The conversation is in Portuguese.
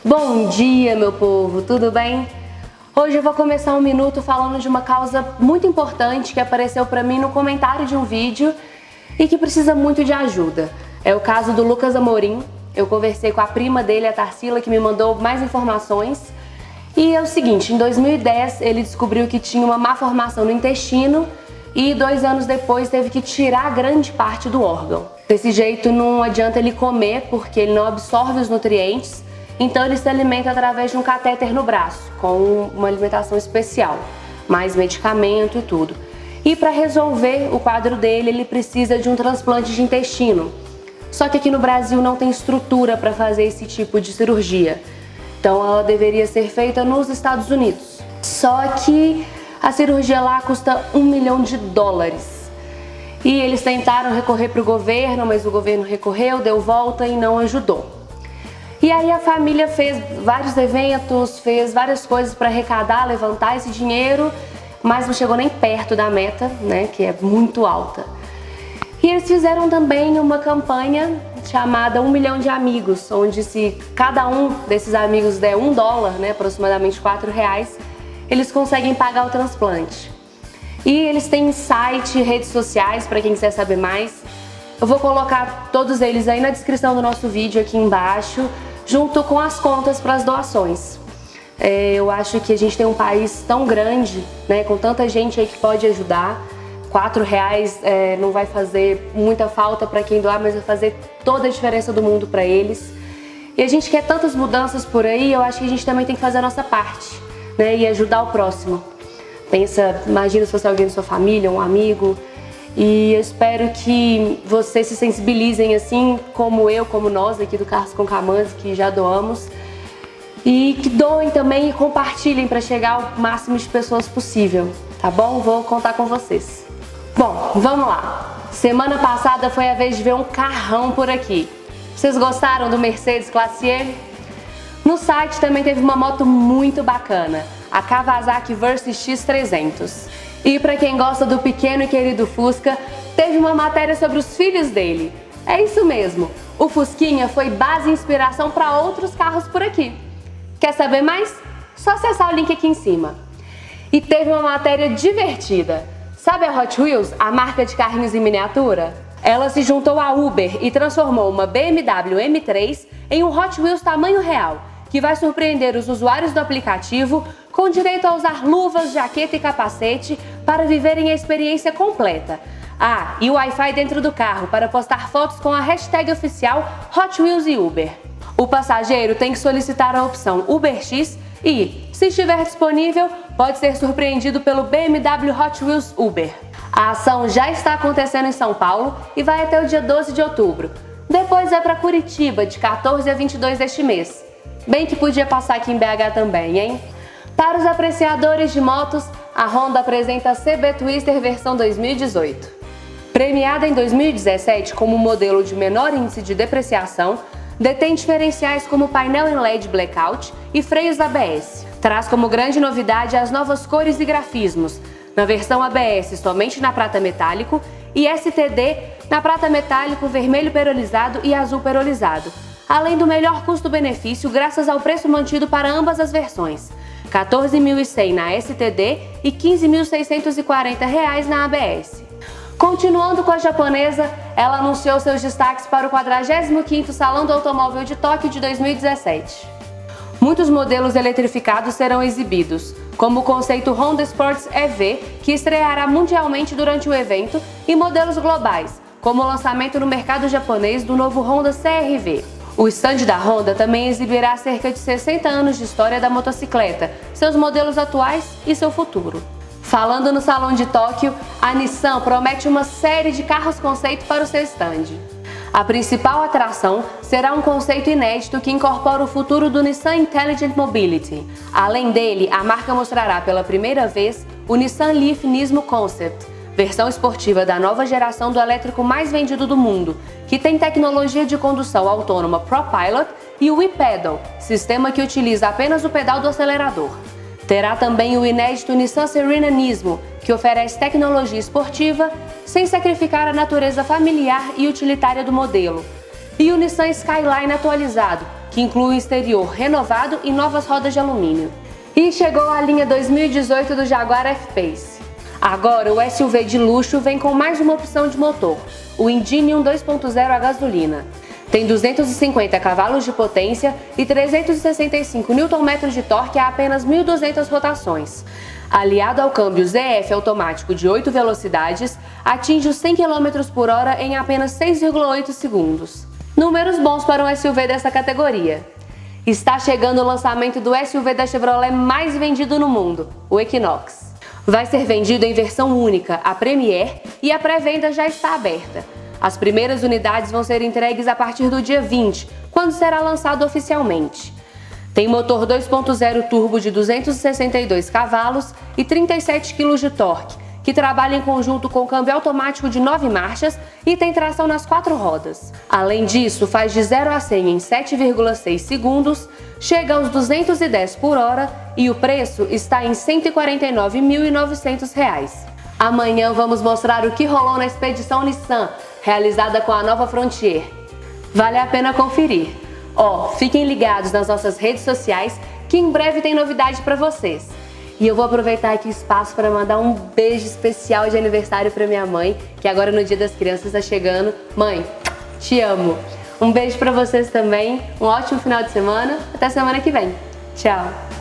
Bom dia, meu povo, tudo bem? Hoje eu vou começar um minuto falando de uma causa muito importante que apareceu para mim no comentário de um vídeo e que precisa muito de ajuda. É o caso do Lucas Amorim. Eu conversei com a prima dele, a Tarsila, que me mandou mais informações. E é o seguinte, em 2010 ele descobriu que tinha uma má formação no intestino e 2 anos depois teve que tirar grande parte do órgão. Desse jeito não adianta ele comer porque ele não absorve os nutrientes, então ele se alimenta através de um catéter no braço, com uma alimentação especial, mais medicamento e tudo. E para resolver o quadro dele, ele precisa de um transplante de intestino. Só que aqui no Brasil não tem estrutura para fazer esse tipo de cirurgia. Então ela deveria ser feita nos Estados Unidos. Só que a cirurgia lá custa $1 milhão. E eles tentaram recorrer para o governo, mas o governo recorreu, deu volta e não ajudou. E aí a família fez vários eventos, fez várias coisas para arrecadar, levantar esse dinheiro, mas não chegou nem perto da meta, né, que é muito alta. E eles fizeram também uma campanha chamada 1 milhão de amigos, onde se cada um desses amigos der $1, né, aproximadamente R$4, eles conseguem pagar o transplante. E eles têm site, redes sociais, para quem quiser saber mais. Eu vou colocar todos eles aí na descrição do nosso vídeo aqui embaixo, junto com as contas para as doações. Eu acho que a gente tem um país tão grande, né, com tanta gente aí que pode ajudar. R$4 não vai fazer muita falta para quem doar, mas vai fazer toda a diferença do mundo para eles. E a gente quer tantas mudanças por aí, eu acho que a gente também tem que fazer a nossa parte, né, e ajudar o próximo. Imagina se fosse alguém da sua família, um amigo. E eu espero que vocês se sensibilizem assim como eu, como nós aqui do Carros com Camãs, que já doamos. E que doem também e compartilhem para chegar ao máximo de pessoas possível, tá bom? Vou contar com vocês. Bom, vamos lá. Semana passada foi a vez de ver um carrão por aqui. Vocês gostaram do Mercedes Classe E? No site também teve uma moto muito bacana, a Kawasaki Versys X300. E para quem gosta do pequeno e querido Fusca, teve uma matéria sobre os filhos dele. É isso mesmo, o Fusquinha foi base e inspiração para outros carros por aqui. Quer saber mais? Só acessar o link aqui em cima. E teve uma matéria divertida. Sabe a Hot Wheels, a marca de carrinhos em miniatura? Ela se juntou à Uber e transformou uma BMW M3 em um Hot Wheels tamanho real, que vai surpreender os usuários do aplicativo com direito a usar luvas, jaqueta e capacete para viverem a experiência completa. Ah, e o Wi-Fi dentro do carro para postar fotos com a hashtag oficial Hot Wheels e Uber. O passageiro tem que solicitar a opção UberX e, se estiver disponível, pode ser surpreendido pelo BMW Hot Wheels Uber. A ação já está acontecendo em São Paulo e vai até o dia 12 de outubro. Depois é para Curitiba, de 14 a 22 deste mês. Bem que podia passar aqui em BH também, hein? Para os apreciadores de motos, a Honda apresenta a CB Twister versão 2018. Premiada em 2017 como o modelo de menor índice de depreciação, detém diferenciais como painel em LED blackout e freios ABS. Traz como grande novidade as novas cores e grafismos, na versão ABS somente na prata metálico e STD na prata metálico, vermelho perolizado e azul perolizado, além do melhor custo-benefício graças ao preço mantido para ambas as versões, R$ 14.100 na STD e R$ 15.640 na ABS. Continuando com a japonesa, ela anunciou seus destaques para o 45º Salão do Automóvel de Tóquio de 2017. Muitos modelos eletrificados serão exibidos, como o conceito Honda Sports EV, que estreará mundialmente durante o evento, e modelos globais, como o lançamento no mercado japonês do novo Honda CR-V. O estande da Honda também exibirá cerca de 60 anos de história da motocicleta, seus modelos atuais e seu futuro. Falando no Salão de Tóquio, a Nissan promete uma série de carros conceito para o seu estande. A principal atração será um conceito inédito que incorpora o futuro do Nissan Intelligent Mobility. Além dele, a marca mostrará pela primeira vez o Nissan Leaf Nismo Concept, versão esportiva da nova geração do elétrico mais vendido do mundo, que tem tecnologia de condução autônoma ProPilot e o e-Pedal, sistema que utiliza apenas o pedal do acelerador. Terá também o inédito Nissan Serena Nismo, que oferece tecnologia esportiva sem sacrificar a natureza familiar e utilitária do modelo. E o Nissan Skyline atualizado, que que inclui um exterior renovado e novas rodas de alumínio. E chegou a linha 2018 do Jaguar F-Pace. Agora o SUV de luxo vem com mais uma opção de motor, o Ingenium 2.0 a gasolina. Tem 250 cavalos de potência e 365 Nm de torque a apenas 1.200 rotações. Aliado ao câmbio ZF automático de 8 velocidades, atinge os 100 km por hora em apenas 6,8 segundos. Números bons para um SUV dessa categoria. Está chegando o lançamento do SUV da Chevrolet mais vendido no mundo, o Equinox. Vai ser vendido em versão única, a Premier, e a pré-venda já está aberta. As primeiras unidades vão ser entregues a partir do dia 20, quando será lançado oficialmente. Tem motor 2.0 turbo de 262 cavalos e 37 kg de torque, que trabalha em conjunto com câmbio automático de 9 marchas e tem tração nas 4 rodas. Além disso, faz de 0 a 100 em 7,6 segundos, chega aos 210 por hora e o preço está em R$ 149.900. Amanhã vamos mostrar o que rolou na expedição Nissan, realizada com a nova Frontier. Vale a pena conferir. Fiquem ligados nas nossas redes sociais que em breve tem novidade para vocês. E eu vou aproveitar aqui o espaço para mandar um beijo especial de aniversário para minha mãe, que agora no Dia das Crianças está chegando. Mãe, te amo. Um beijo para vocês também, um ótimo final de semana, até semana que vem. Tchau!